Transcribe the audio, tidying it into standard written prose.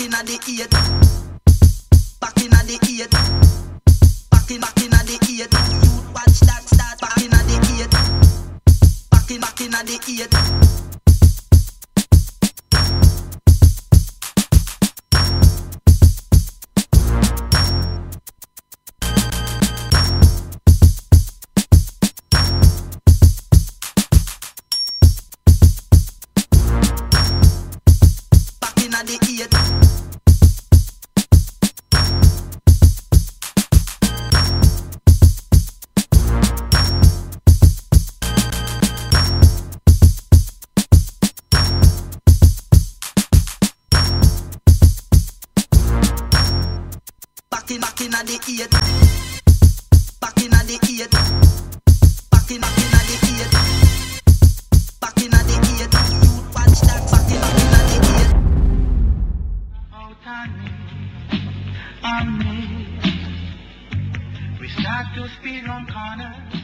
inna the eight. Back inna the eight. Back inna the eight. You watch that start. Back inna the eight. Back inna the eight. The eight. Back inna the eight. Back inna the eight. Back inna the eight. Back inna the eight. You watch that. Back inna the eight. On me, we start to speed on corners.